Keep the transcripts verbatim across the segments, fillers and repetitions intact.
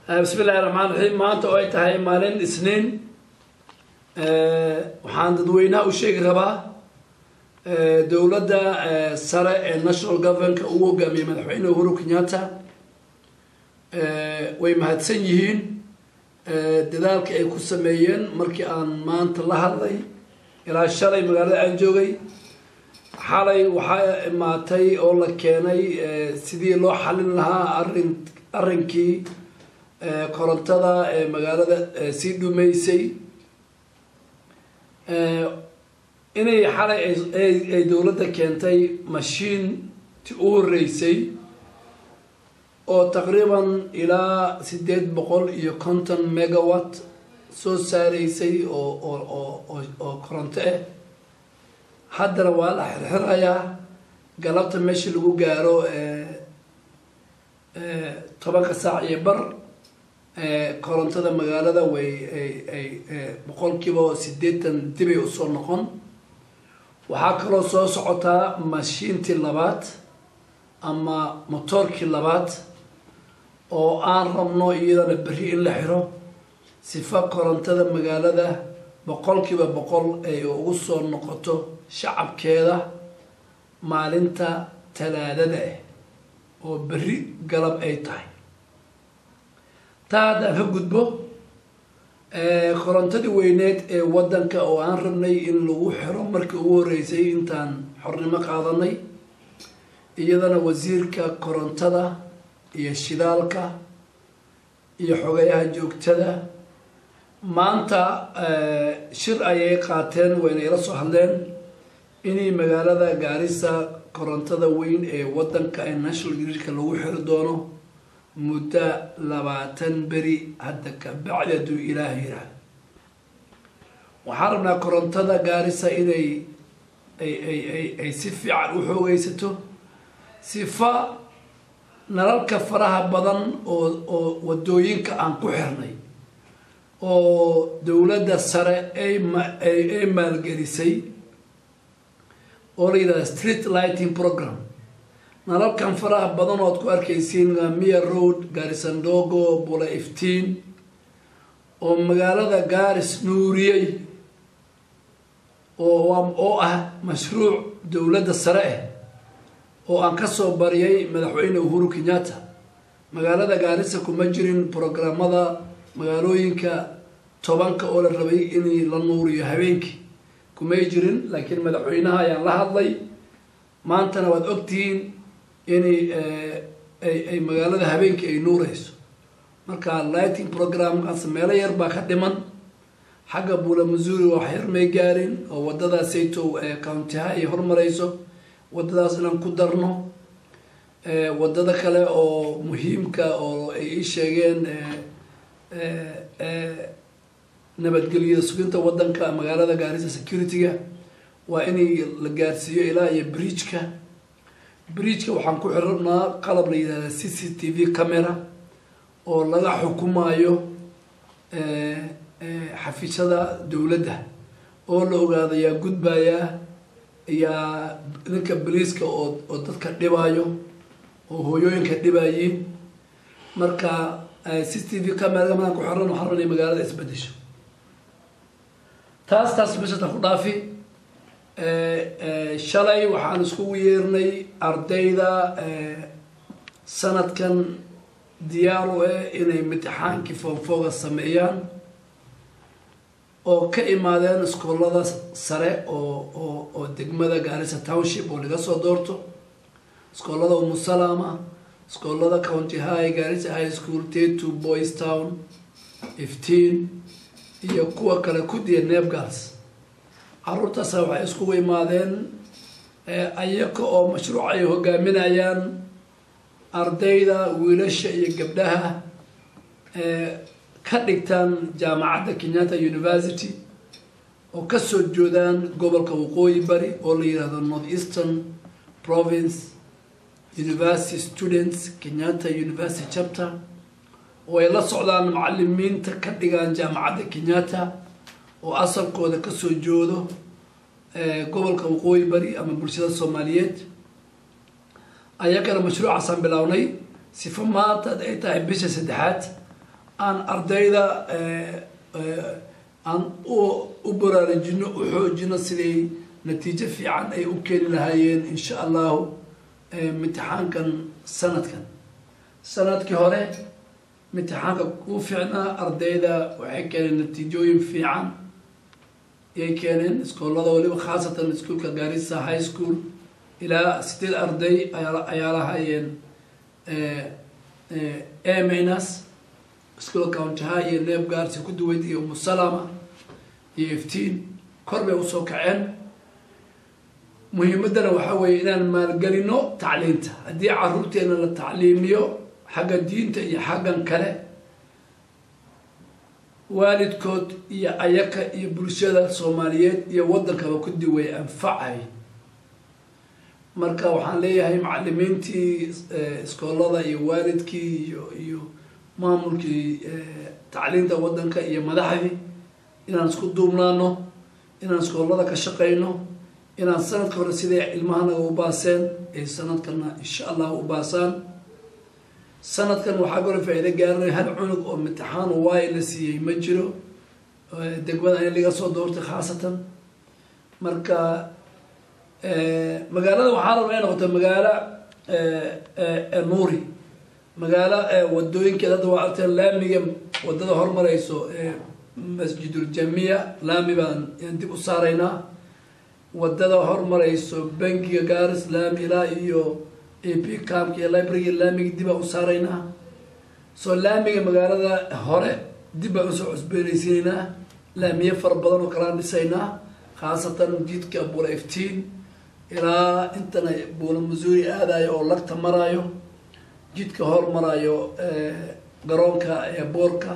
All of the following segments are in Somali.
بسم الله الرحمن الرحيم. ما أنت قلت هاي مالين سنين وحان ددوينها وشيء ربا دولة سارة الناشونال جوفرمنت كأوجا قامي مدحوين أورو كنياتا ويمهدسن يهين دذلك أي كسميين مركي أن ما أنت الله هذي إلى الشرع مقالة أنجوي حالي وحا ما تي أولا كاني سيدي لو حلن لها أرن أرنكي كورنتادا مقالة سيدو ميسي إني حالي أي دولة كانتي ماشين تقول ريسي أو تقريبا إلى سديد بقول يكونتن ميجا وات سو ساريسي أو أو أو أو أو كورنتاه حد روال حرحرايا قلبت ماشي لو جارو طبقة ساعة يبر كورنتادا مقالة وي أي بقول كيبو سديتن تبي أصول نقون وحاكلو سو سعوتا ماشين تلابات أما موتور كلابات oo aan rabno iyadana bari in la xiro sifa korontada magaalada boqolkiiba boqol ay ugu soo noqoto shacabkeeda maalinta talaadada ah oo bari galab ay tahay taada ka gudbo ee korontadii weyneed ee wadanka oo aan rabnay in lagu xiro markii ugu horeysay intaan xornimo qaadanay iyadana wasiirka korontada iyo shidaalka iyo xogayaha joogtada maanta shir ayay qaateen wayna ila soo hadleen inay magaalada Gaarisa korontada weyn ee wadanka ee national grid-ka lagu xiri doono muddo labaatan beri hadda ka bacdu ilaahay raah waxaan rabnaa korontada Gaarisa inay ay ay ay si fiican u xoogaysato sifa nalalka faraha badan oo oo wadooyinka aan ku xirnay oo dawladda sare ay ay maalgelisay oo la street lighting program nalalkan faraha badan oo ku arkaysiin Mia Road Garissa Ndogo Bula Iftiin oo magaalada Gaaris nuuriyay oo oo ah mashruuc dawladda sare ah oo aan ka soo bariyay madaxweyne Uhuru Kenyatta magaalada Gaarisa kuma jirin programada magaalooyinka tobanka oo la rabay in la nuuriyo habeenkii kuma jirin laakiin madaxweynaha ayaa la hadlay maantana waad ogtiin in ay ay magaalada habeenkii ay nuurayso marka lighting program kaas meel yar baa ka dhiman xagga Bula Missouri wax yar may gaarin oo wadada Sayto ee county-ha ay hormarayso wadadaas inaan ku darno ee wadada kale oo muhiimka oo ay sheegeen ee ee nabadgelyada suginta wadanka magaalada Gaarisa security-ga waa in la gaarsiiyo ilaa iyo bridge-ka bridge-ka waxaan ku xirnaa qalab la yiraahdo C C T V camera oo laga xukumayo ee ee xafiisyada dawladda oo la ogaadaya gudbaya يا ذلك بوليسك أو أو تذكر دبايو أو هويين كدبايين مركا سيستي في كاميرا ما نكو حرنا وحرنا مقالة إسبديش تاس تاس بس تخطافي شلي وحانسكو يرني أرديدا سنة كان ديارو إنه امتحان كيف فوق السمعيان oo ka imaadeen iskoolada sare oo oo oo degmada Gaarisa Township oo laga soo doorto iskoolada Umu Salama iskoolada County High Gaarisa High School Tetu Boys Town Iftiin iyo kuwa kale ku diya Nebgals carruurtaas waxay isku imaadeen ayaga oo mashruuc ay hogaaminayaan ardayda wiilasha iyo gabdhaha ee كدكتان جامعة كينياتا University أو كسر جودان قبل كوقوي بري أولي هذا North Eastern Province University Students كينياتا University Chapter ويلا صعدان معلمين تكدكان جامعة كينياتا وأصل كودا كسر جودو قبل كوقوي بري أما برشيدة الصوماليات أياك المشروع عصام بلاوني سيفما تدعيتا بيش سدحات aan ardayda aan u baraarujino u xoojino siday natiijo fiican ay u keeni lahaayeen insha allahu imtixaankan sanadkan sanadkii hore imtixaanka ku fiicnaa ardayda waxay keeneen natiijooyin fiican yay keeneen iskoolada waliba khaasatan iskuolka Garissa high school ilaa sideed arday ayaa lahaayeen A minus iskoolka Wanjaha iyo Neeb Gaarsi ku duwayd iyo Umu Salama iyo iftiin kor bay usoo kaceen muhiimadana waxaa weeye inaan maalgelino tacliinta haddii caruurteena la tacliimiyo xagga diinta iyo xaggan kale waalidkood iyo ayaka iyo bulshada Soomaaliyeed iyo waddankaba ku diway anfacay marka waxaan leeyahay macallimiintii iskoolada iyo waalidkii iyo iyo maamulkii tacliinta waddanka iyo madaxdii inaan isku duubnaano inaan iskoolada ka shaqeyno inaan sanadka hore sidee ilmahanaga u baaseen ee sanadkana insha allah u baasaan sanadkan waxaa gole faa'iido gaaranay hal cunug oo imtixaan waay la siiyey ma jiro degmada in laga soo doortay khaasatan marka magaalada waxaa rabaa inay noqoto magaalo nuuri magaalo wadooyinkeeda hadda waa arteen laamiga wadada hormarayso masjidul jamiya laami baan dib u saaraynaa wadada hormarayso bangiga Gaaris laami ilaa iyo A P campka iyo library laamiga dib u saaraynaa soo laamiga magaalada hore dib u soo cusbeenaysiinaa laamiye far badan oo kala dhisaynaa khaasatan jidka Buula Iftiin ilaa intana Buula Missouri aadayo oo lagta marayo jidka hor marayo garoonka ee boorka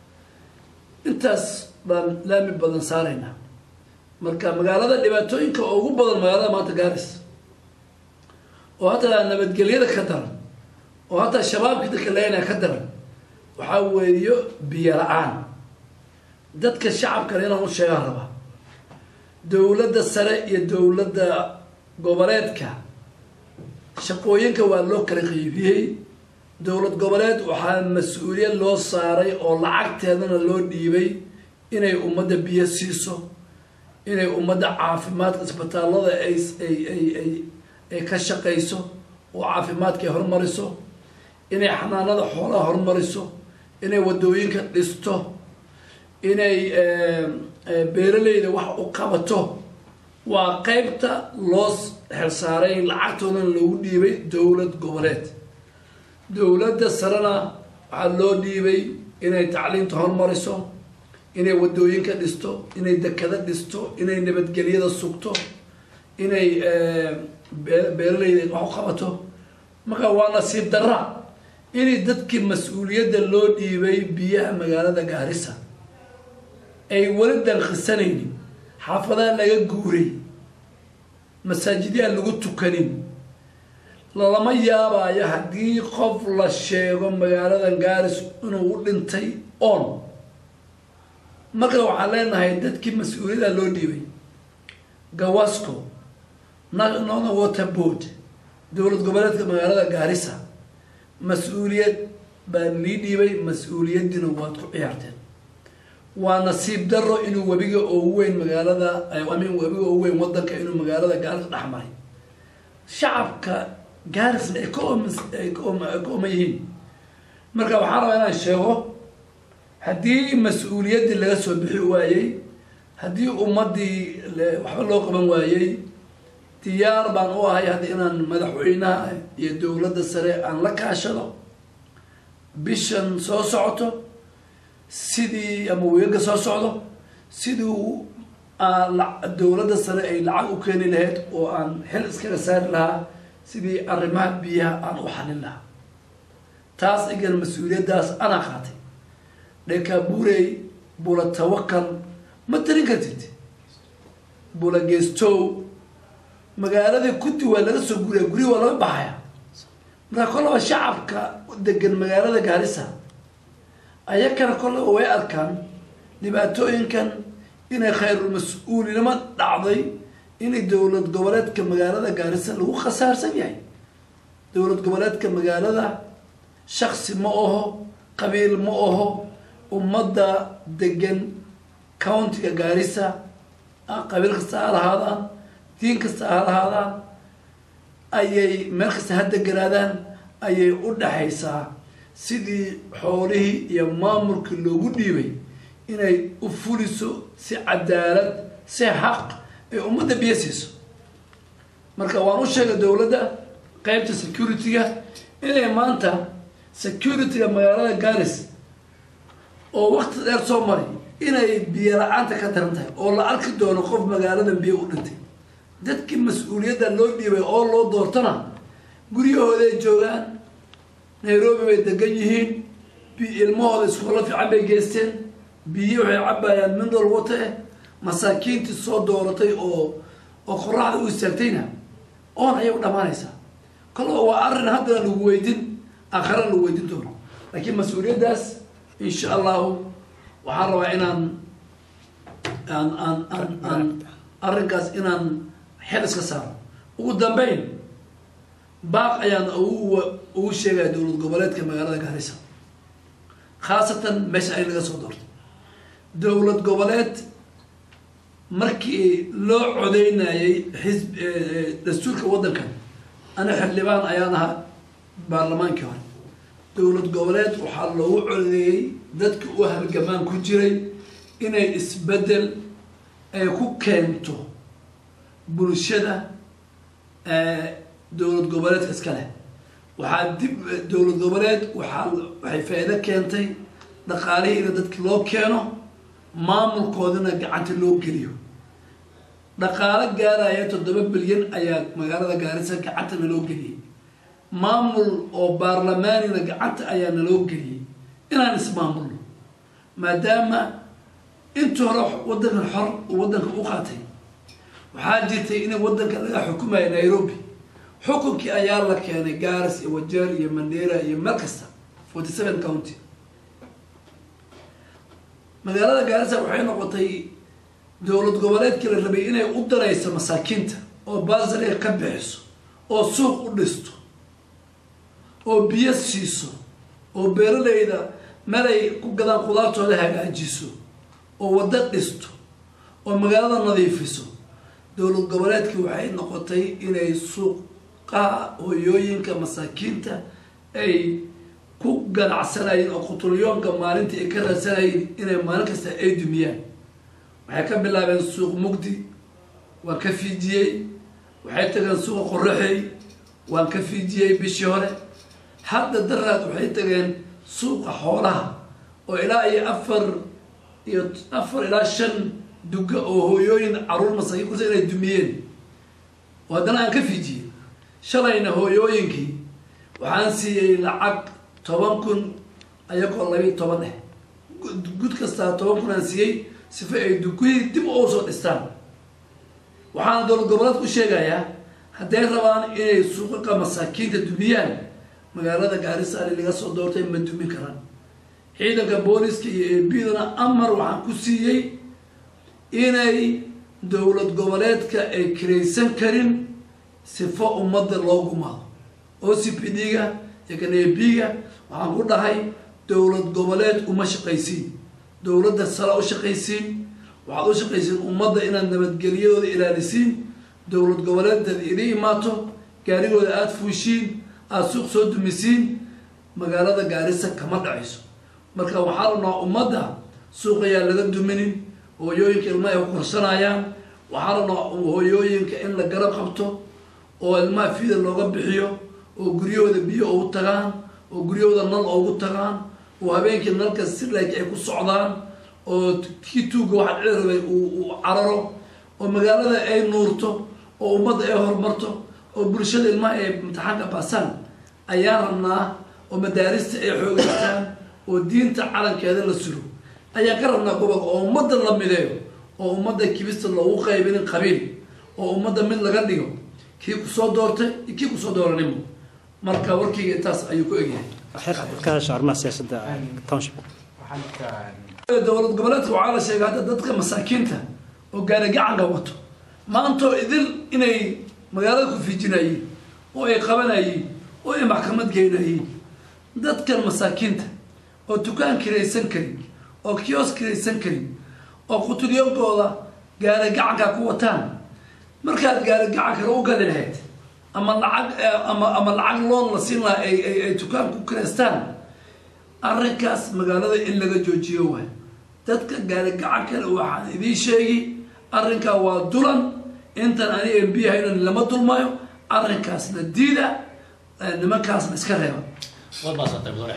intaas baan laami badan saaraynaa marka magaalada dhibaatooyinka ugu badan magaalada maanta Gaaris oo hataa nabadgelyada ka daran oo hataa shabaabka dadka leena ka daran waxa weeyo biyo la'aan dadka shacabka leena u sheegan raba dawladda sare iyo dawladda goboleedka shaqooyinka waa loo kala qaybiyay dawlad goboleed waxaa mas'uuliyad loo saaray oo lacagteedana loo dhiibay inay ummadda biyo siiso inay ummadda caafimaadka isbitaalada ay ay ay ay ka shaqeyso oo caafimaadka horumariso inay xanaanada xoolaha horumariso inay wadooyinka dhisto inay beeralayda wax u qabato waa qaybta loo xilsaaray lacagtooda lagu dhiibay dawlad goboleed dawladda sarana waxaa loo dhiibay inay tacliinta horumariso inay wadooyinka dhisto inay dekada dhisto inay nabadgelyada sugto inay beeralayda wax u qabato marka waa nasiib darra inay dadkii mas'uuliyadda loo dhiibay biyaha magaalada Gaarisa ay wali danqisanaynin xaafadaha laga guuray masaajidyaha lagu tukanin lama yaabayo haddii qof la sheego magaalada Gaaris inuu u dhintay on marka waxaan leenahay dadkii mas'uuliyadda loo dhiibay Gawasco National Water Board dawlad goboleedka magaalada Gaarisa mas'uuliyad baa lii dhiibay mas'uuliyadina waad ku ciyaarteen waa nasiib darro inuu wabiga oo weyn magaalada ay amin wabiga oo weyn wadanka inuu magaalada Gaaris dhaxmaray shacabka Gaaris ay ka yihiin marka waxaan rabaa inaan sheego haddii mas'uuliyadii laga soo bixi waayay haddii ummadii waxba loo qaban waayay diyaar baan u ahay hadda inaan madaxweynaha iyo dawladda sare aan la kaashado bishan soo socoto sidii ama weega soo socdo sidii dawladda sare ay lacag u keeni lahayd oo aan xil iskaga saari lahaa sidii arrimaha biyaha aan u xalin lahaa taas igan mas'uuliyaddaas ana qaatay Dhekabuurey Buula Tawakal ma tirin kartid Buula Geestow magaalada Kuti waa laga soo guuray guri waa laga baxaya marka kolaba shacabka degan magaalada Gaarisa ayakana kolaba way arkaan dhibaatooyinkan inay khayrul mas'uulinimo dhacday inay dawlad goboleedka magaalada Gaarisa lagu khasaarsan yahay dawlad goboleedka magaalada shakhsi ma aho qabiil ma aho ummadda degan countiga Garissa qabiil kasta ha lahaadaan diin kasta ha lahaadaan ayay meel kasta ha deganaadaan ayay u dhaxaysaa sidii xoolihii iyo maamulkii loogu dhiibay inay u fuliso si cadaalad si xaq ay ummadda biyo siiso marka waan u sheegay dowladda qaybta security-ga inay maanta security-ga magaalada Garissa oo waqti dheer soo maray inay biyo la'aanta ka daran tahay oo la arki doono qof magaalada biyo u dhintay dadkii mas'uuliyadda loo dhiibay oo loo doortana guryahooda ay joogaan Nairobi bay degan yihiin ilmahooda iskoola fiican bay geysteen biyo waxay cabayaan mineral water masaakiintii soo dooratay oo oo qoraxda u istaagtayna oon ayay u dhamaanaysaa kale waa arrin haddana lagu weydin aakhira lagu weydin doono laakiin mas'uuliyaddaas insha allahu waxaan rabaa inaan aan aan aan aan arrinkaas inaan xel iska saaro ugu dambeyn baaq ayaan ugu ugu sheegaya dowlad goboleedka magaalada Garissa khaasatan meesha ay laga soo doortay dowlad goboleed markii loo codeynayay xisb dastuurka waddankan ana xildhibaan ayaan ahaa baarlamaankii hore dowlad goboleed waxaa loogu codeeyey dadka u halgamaan ku jiray inay isbedel ay ku keento bulshada dowlad goboleedka iska leh waxaa dib dowlad goboleed waxaa waxay faa'iido keentay dhaqaalihii in dadka loo keeno maamulkoodana gacanta loo geliyo dhaqaale gaaraya toddoba bilyan ayaa magaalada Garissa gacanta naloo geliyey maamul oo baarlamaanina gacanta ayaa naloo geliyey inaan ismaamulno maadaama intii hore waddankan xor waddanka u qaatay waxaa jirtay in waddanka laga xukumayo Nairobi xukunkii ayaa la keenay Garissa iyo Wajir iyo Mandera iyo meel kasta forty-seven county magaalada Garissa waxay noqotay dowlad goboleedkii la rabay inay u darayso masaakiinta oo baasri ka bixiso oo suuq u dhisto oo biyo siiso oo beeralayda meel ay ku gadaan qudaartooda hagaajiso oo wada dhisto oo magaalada nadiifiso dowlad goboleedkii waxay noqotay inay suuqa hooyooyinka masaakiinta ay ku ganacsanayeen oo qutulyoonka maalintii ay ka raadsanayeen inay maalin kasta ay dumiyaan waxay ka bilaabeen suuq mugdi waan ka fiidiyey waxay tageen suuqa qorraxay waan ka fiidiyey bishii hore hadda daraad waxay tageen suuqa xoolaha oo ilaa iyo afar iyo afar ilaa shan duga oo hooyooyin caruur masaakiin kursa inay dumiyeen haddana aan ka fiidiyey shalayna hooyooyinkii waxaan siiyey lacag toban kun ayagoo labiyo toban eh gud kastaa toban kun aan siiyey sifa ay dukuhii dib u soo dhistaan waxaan dowlad goboleed ku sheegayaa hadday rabaan inay suuqa masaakiinta dumiyaan magaalada Garissa ali laga soo doortay ma dumin karaan ciidanka booliska iyo eebidana amar waxaan ku siiyey inay dowlad goboleedka ay kiraysan karin sifo ummadda loo gumaado O C P D-ga iyo kan eebiga waxaan ku dhahay dowlad goboleed uma shaqaysiin dowladda sare u shaqaysiin waxaad u shaqaysiin ummadda inaad nabadgelyadooda ilaalisiin dowlad goboleedada idin imaato gaarigooda aada fuushiin aada suuq soo dumisiin magaalada Garissa kama dhacayso marka waxaa rabnaa ummadda suuqayaa laga duminin hooyooyinka ilmaha ay ku korsanayaan waxaa rabnaa hooyooyinka in la garab qabto oo ilmaha fiida looga bixiyo oo guryahooda biyo ugu tagaan oo guryahooda nal ugu tagaan oo habeenkii nalka si like ay ku socdaan oo kii tuuga waxa dhici rabay uu cararo oo magaalada ay nuurto oo ummadda ay horumarto oo bulshada ilmaha ay imtixaanka baasaan ayaa rabnaa oo madaarista ay xoogaystaan oo diinta calankeeda la sulo ayaa ka rabnaa gobolka oo ummadda la mideeyo oo ummadda kibista loogu qaybinin qabiil oo ummadda mid laga dhigo kii ku soo doortay kii ku soo dooranimo marka warkiga intaas ayuu ku egyahay ka sharma siyaasadda township dowlad goboleedka waxaa la sheegay hadda dadka masaakiinta oo gaari gacanka wato maantoo idil inay magaalada ku fiijinayeen oo ay qabanayeen oo ay maxkamad geynayeen dadkan masaakiinta oo dukaan kiraysan karin oo kioskaysan karin oo qutulyoonkooda gaari gacanka ku wataan markaad gaari gacankana u gadi lahayd ama lacag ama ama lacag loon la siin lahaa ay ay dukaan ku kireystaan arrinkaas magaalada in laga joojiyo waay dadka gaari gacankana waxaan idiin sheegi arrinkaa waa dulan intan ani M P haynan lama dulmayo arrinkaasna diida nimankaasna iska reeba